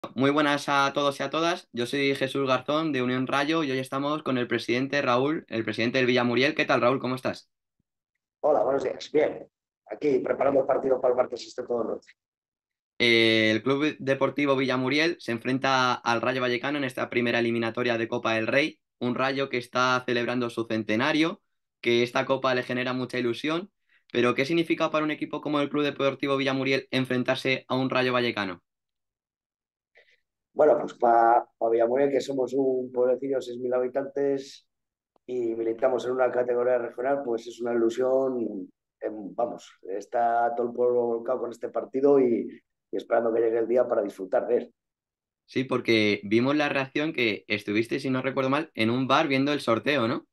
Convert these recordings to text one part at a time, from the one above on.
Muy buenas a todos y a todas. Yo soy Jesús Garzón de Unión Rayo y hoy estamos con el presidente Raúl, el presidente del Villamuriel. ¿Qué tal, Raúl? ¿Cómo estás? Hola, buenos días. Bien, aquí preparando el partido para el martes, esté todo en orden. El Club Deportivo Villamuriel se enfrenta al Rayo Vallecano en esta primera eliminatoria de Copa del Rey, un Rayo que está celebrando su centenario, que esta copa le genera mucha ilusión, pero ¿qué significa para un equipo como el Club Deportivo Villamuriel enfrentarse a un Rayo Vallecano? Bueno, pues para Villamuriel, que somos un pueblecillo de 6.000 habitantes y militamos en una categoría regional, pues es una ilusión. Vamos, está todo el pueblo volcado con este partido y esperando que llegue el día para disfrutar de él. Sí, porque vimos la reacción que estuviste, si no recuerdo mal, en un bar viendo el sorteo, ¿no?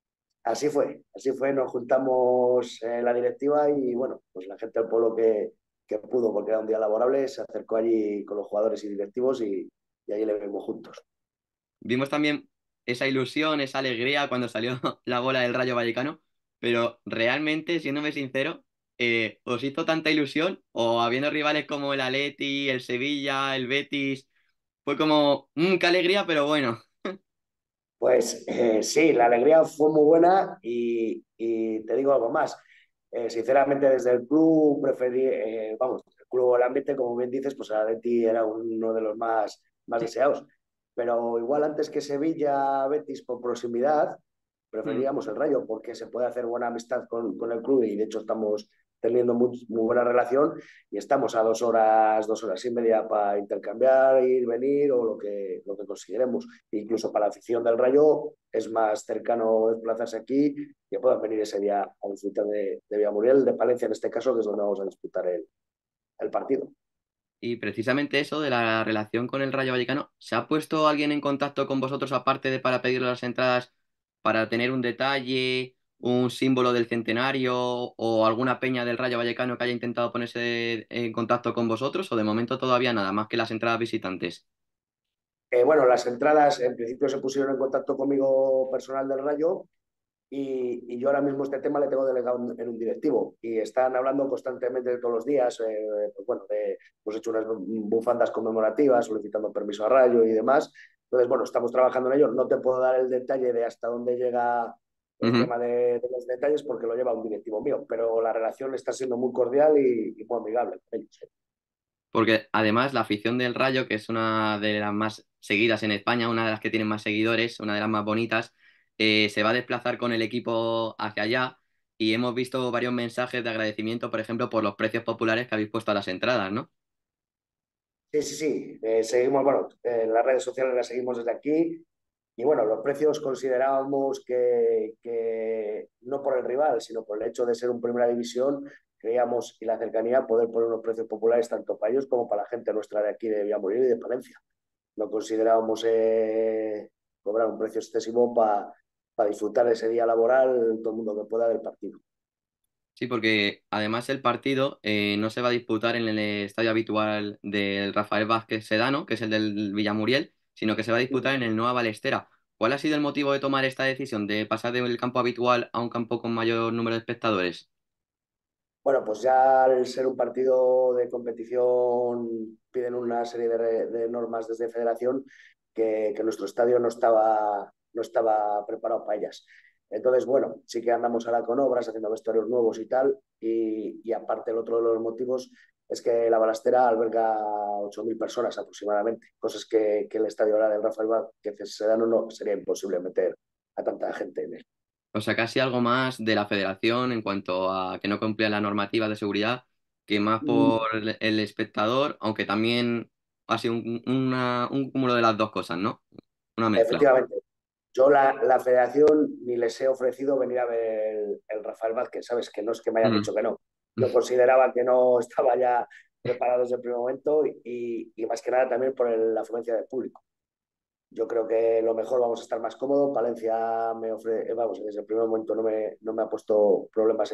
Así fue, nos juntamos en la directiva y bueno, pues la gente del pueblo que pudo, porque era un día laborable, se acercó allí con los jugadores y directivos y allí le vimos juntos. Vimos también esa ilusión, esa alegría cuando salió la bola del Rayo Vallecano, pero realmente, siéndome sincero, ¿os hizo tanta ilusión? O habiendo rivales como el Atleti, el Sevilla, el Betis, fue como, qué alegría, pero bueno. Pues sí, la alegría fue muy buena y te digo algo más. Sinceramente, desde el club preferí, vamos, el club, el ambiente, como bien dices, pues el Atleti era uno de los más Sí. deseados. Pero igual antes que Sevilla, Betis por proximidad, Mm. preferíamos el Rayo porque se puede hacer buena amistad con el club y de hecho estamos teniendo muy buena relación y estamos a 2 horas y media para intercambiar, ir, venir o lo que consideremos. Incluso para la afición del Rayo es más cercano desplazarse aquí que puedan venir ese día a disfrutar de Villamuriel, de Palencia en este caso, que es donde vamos a disputar el partido. Y precisamente eso de la relación con el Rayo Vallecano, ¿se ha puesto alguien en contacto con vosotros aparte de para pedirle las entradas para tener un detalle, un símbolo del centenario o alguna peña del Rayo Vallecano que haya intentado ponerse en contacto con vosotros o de momento todavía nada más que las entradas visitantes? Bueno, las entradas en principio se pusieron en contacto conmigo personal del Rayo y yo ahora mismo este tema le tengo delegado en un directivo y están hablando constantemente todos los días. Pues bueno, hemos hecho unas bufandas conmemorativas solicitando permiso a Rayo y demás. Entonces, bueno, estamos trabajando en ello. No te puedo dar el detalle de hasta dónde llega el Ujú. tema de los detalles porque lo lleva un directivo mío, pero la relación está siendo muy cordial y muy amigable con ellos. Porque además la afición del Rayo, que es una de las más seguidas en España, una de las que tienen más seguidores, una de las más bonitas, se va a desplazar con el equipo hacia allá y hemos visto varios mensajes de agradecimiento, por ejemplo, por los precios populares que habéis puesto a las entradas, ¿no? Sí, sí, sí. Seguimos, bueno, en las redes sociales las seguimos desde aquí. Y bueno, los precios considerábamos que no por el rival, sino por el hecho de ser un primera división, creíamos y la cercanía poder poner unos precios populares tanto para ellos como para la gente nuestra de aquí de Villamuriel y de Palencia. No considerábamos cobrar un precio excesivo para disfrutar ese día laboral todo el mundo que pueda del partido. Sí, porque además el partido no se va a disputar en el estadio habitual del Rafael Vázquez Sedano, que es el del Villamuriel, sino que se va a disputar en el Nueva Balestera. ¿Cuál ha sido el motivo de tomar esta decisión de pasar del campo habitual a un campo con mayor número de espectadores? Bueno, pues ya al ser un partido de competición piden una serie de normas desde Federación que nuestro estadio no estaba preparado para ellas. Entonces, bueno, sí que andamos ahora con obras, haciendo vestuarios nuevos y tal, y aparte el otro de los motivos es que la balastera alberga 8.000 personas aproximadamente, cosas que el estadio ahora del Rafael Vázquez Sedano no sería imposible meter a tanta gente en él. O sea, casi algo más de la federación en cuanto a que no cumplía la normativa de seguridad, que más por el espectador, aunque también ha sido un cúmulo de las dos cosas, ¿no? Una mezcla. Efectivamente, yo la federación ni les he ofrecido venir a ver el Rafael Vázquez, ¿sabes? Que no es que me hayan Mm. dicho que no. Yo consideraba que no estaba ya preparado desde el primer momento y más que nada también por la afluencia del público. Yo creo que lo mejor vamos a estar más cómodo. Palencia me ofrece, vamos, desde el primer momento no me ha puesto problemas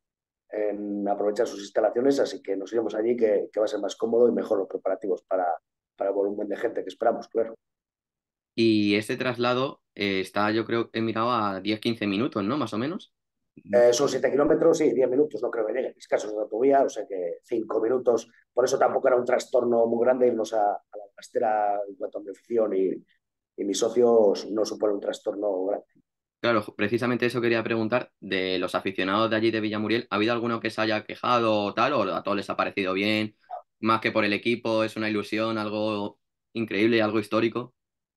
en aprovechar sus instalaciones, así que nos iremos allí que va a ser más cómodo y mejor los preparativos para el volumen de gente que esperamos, claro. Y este traslado está, yo creo, he mirado a 10-15 minutos, ¿no? Más o menos. Son 7 kilómetros, sí, 10 minutos, no creo que llegue. Escasos de autovía, o sea que 5 minutos. Por eso tampoco era un trastorno muy grande irnos a la Bastera en cuanto a mi afición y mis socios no supone un trastorno grande. Claro, precisamente eso quería preguntar de los aficionados de allí de Villamuriel. ¿Ha habido alguno que se haya quejado o tal? ¿O a todos les ha parecido bien? Más que por el equipo, es una ilusión, algo increíble, algo histórico.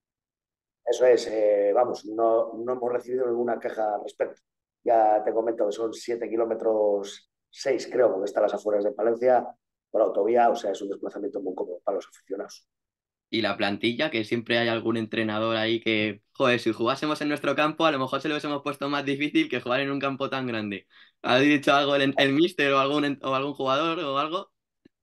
Eso es, vamos, no hemos recibido ninguna queja al respecto. Ya te comento que son 7 kilómetros, 6 creo, porque están las afueras de Palencia, por autovía, o sea, es un desplazamiento muy cómodo para los aficionados. Y la plantilla, que siempre hay algún entrenador ahí que, joder, si jugásemos en nuestro campo, a lo mejor se lo hubiésemos puesto más difícil que jugar en un campo tan grande. ¿Ha dicho algo el míster o algún jugador o algo?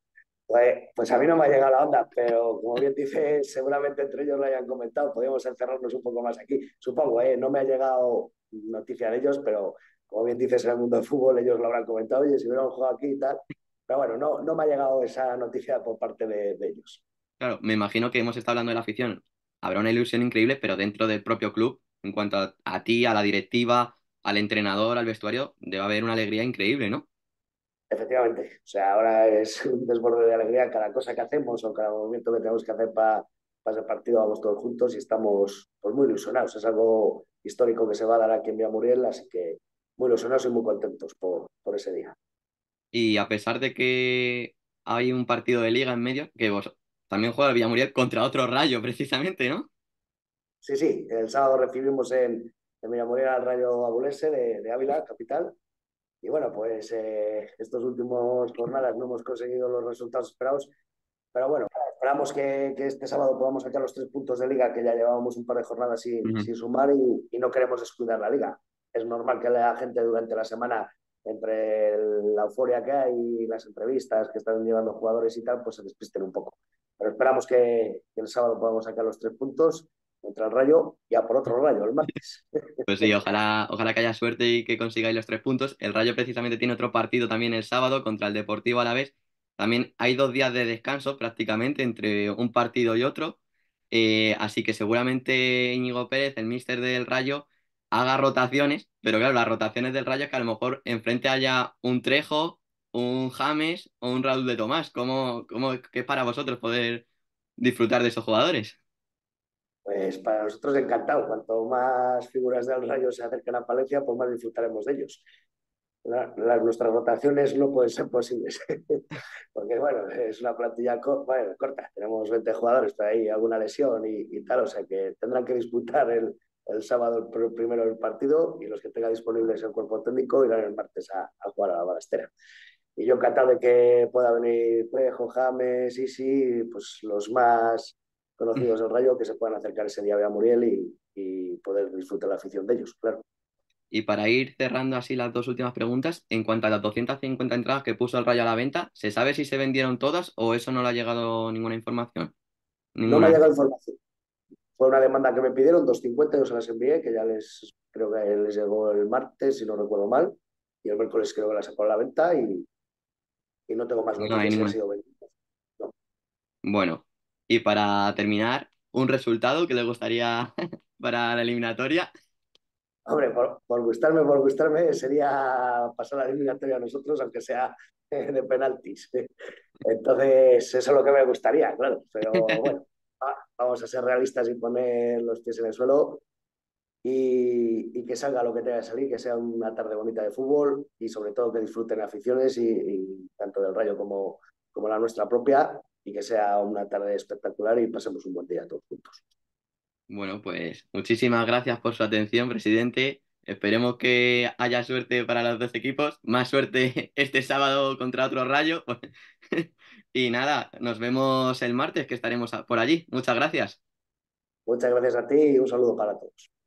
Pues a mí no me ha llegado la onda, pero como bien dices, seguramente entre ellos lo hayan comentado. Podríamos encerrarnos un poco más aquí. Supongo, no me ha llegado noticia de ellos, pero como bien dices, en el mundo del fútbol ellos lo habrán comentado. Oye, si hubiéramos jugado aquí y tal. Pero bueno, no me ha llegado esa noticia por parte de ellos. Claro, me imagino que hemos estado hablando de la afición. Habrá una ilusión increíble, pero dentro del propio club, en cuanto a ti, a la directiva, al entrenador, al vestuario, debe haber una alegría increíble, ¿no? Efectivamente. O sea, ahora es un desborde de alegría cada cosa que hacemos o cada movimiento que tenemos que hacer para ese partido, vamos todos juntos y estamos pues, muy ilusionados. Es algo histórico que se va a dar aquí en Villamuriel, así que muy ilusionados y muy contentos por ese día. Y a pesar de que hay un partido de liga en medio, que vos también juega el Villamuriel contra otro Rayo, precisamente, ¿no? Sí, sí, el sábado recibimos en Villamuriel al Rayo Abulense de Ávila, capital. Y bueno, pues estos últimos jornadas no hemos conseguido los resultados esperados. Pero bueno, esperamos que este sábado podamos sacar los 3 puntos de liga, que ya llevábamos un par de jornadas Ujú. sin sumar y no queremos descuidar la liga. Es normal que la gente durante la semana, entre la euforia que hay y las entrevistas que están llevando jugadores y tal, pues se despisten un poco. Pero esperamos que el sábado podamos sacar los 3 puntos contra el Rayo y a por otro Rayo el martes. Pues sí, ojalá que haya suerte y que consigáis los 3 puntos. El Rayo precisamente tiene otro partido también el sábado contra el Deportivo Alavés. También hay 2 días de descanso prácticamente entre un partido y otro. Así que seguramente Íñigo Pérez, el míster del Rayo, haga rotaciones. Pero claro, las rotaciones del Rayo es que a lo mejor enfrente haya un Trejo, un James o un Raúl de Tomás. ¿Qué es para vosotros poder disfrutar de esos jugadores? Pues para nosotros encantado. Cuanto más figuras del Rayo se acerquen a Palencia, pues más disfrutaremos de ellos. Nuestras rotaciones no pueden ser posibles, porque bueno, es una plantilla bueno, corta, tenemos 20 jugadores, pero hay alguna lesión y tal, o sea que tendrán que disputar el sábado primero el partido y los que tenga disponibles el cuerpo técnico irán el martes a jugar a la balastera. Y yo encantado de que pueda venir Trejo, James, Isi, pues los más conocidos del Rayo que se puedan acercar ese día a Muriel y poder disfrutar la afición de ellos, claro. Y para ir cerrando así las dos últimas preguntas, en cuanto a las 250 entradas que puso el Rayo a la venta, ¿se sabe si se vendieron todas o eso no le ha llegado ninguna información? No me ha Ninguna. llegado información. Fue una demanda que me pidieron, 250, yo se las envié, que ya creo que les llegó el martes, si no recuerdo mal, y el miércoles creo que la sacó a la venta y no tengo más No hay noticias si han ninguna. sido vendidas. No. Bueno, y para terminar, un resultado que le gustaría para la eliminatoria. Hombre, por gustarme, sería pasar la eliminatoria a nosotros, aunque sea de penaltis. Entonces, eso es lo que me gustaría, claro. Pero bueno, vamos a ser realistas y poner los pies en el suelo y que salga lo que tenga que salir, que sea una tarde bonita de fútbol y sobre todo que disfruten aficiones y tanto del Rayo como la nuestra propia y que sea una tarde espectacular y pasemos un buen día todos juntos. Bueno, pues muchísimas gracias por su atención, presidente. Esperemos que haya suerte para los dos equipos. Más suerte este sábado contra otro Rayo. Y nada, nos vemos el martes que estaremos por allí. Muchas gracias. Muchas gracias a ti y un saludo para todos.